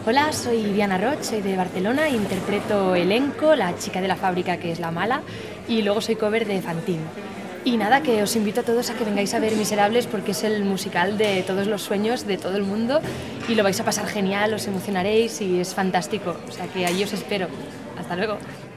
Hola, soy Diana Roig, soy de Barcelona, interpreto Elenco, la chica de la fábrica que es la mala, y luego soy cover de Fantine. Y nada, que os invito a todos a que vengáis a ver Miserables porque es el musical de todos los sueños de todo el mundo y lo vais a pasar genial, os emocionaréis y es fantástico. O sea que ahí os espero. Hasta luego.